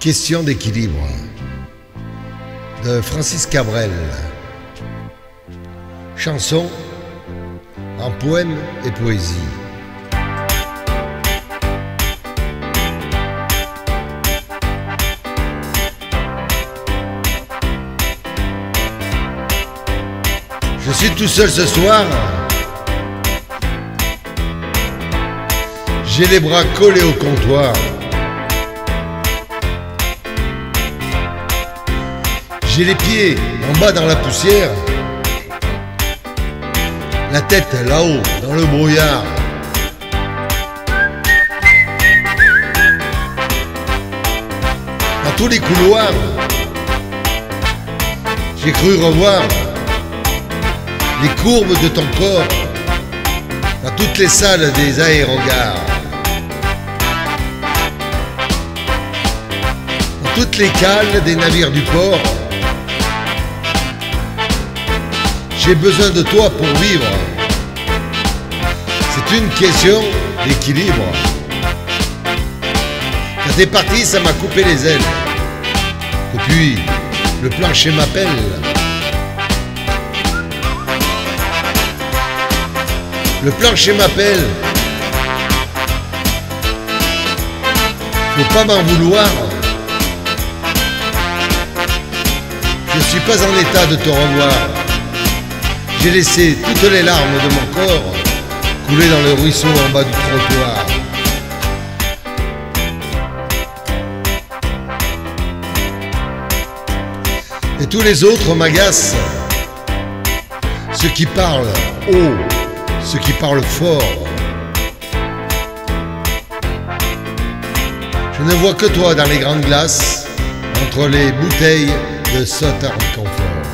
Question d'équilibre de Francis Cabrel. Chanson en poème et poésie. Je suis tout seul ce soir. J'ai les bras collés au comptoir. J'ai les pieds en bas dans la poussière, la tête là-haut dans le brouillard. Dans tous les couloirs, j'ai cru revoir les courbes de ton corps dans toutes les salles des aérogares. Dans toutes les cales des navires du port, j'ai besoin de toi pour vivre. C'est une question d'équilibre. Quand t'es parti, ça m'a coupé les ailes. Depuis, le plancher m'appelle. Le plancher m'appelle. Faut pas m'en vouloir. Je suis pas en état de te revoir. J'ai laissé toutes les larmes de mon corps couler dans le ruisseau en bas du trottoir. Et tous les autres m'agacent. Ceux qui parlent haut, ceux qui parlent fort. Je ne vois que toi dans les grandes glaces, entre les bouteilles de Southern Comfort.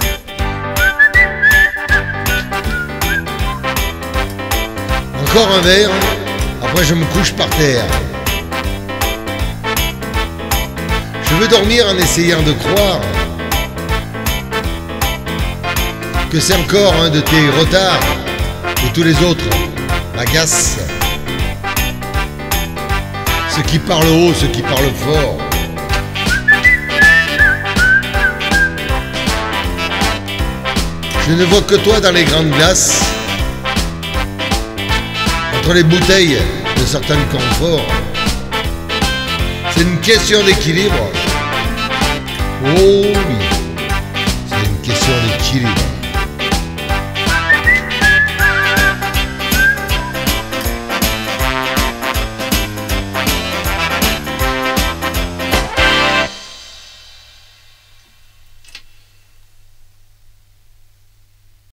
Encore un verre, après je me couche par terre. Je veux dormir en essayant de croire que c'est encore un de tes retards, et tous les autres m'agacent. Ceux qui parlent haut, ceux qui parlent fort. Je ne vois que toi dans les grandes glaces, entre les bouteilles de certains conforts. C'est une question d'équilibre. Oh oui, c'est une question d'équilibre.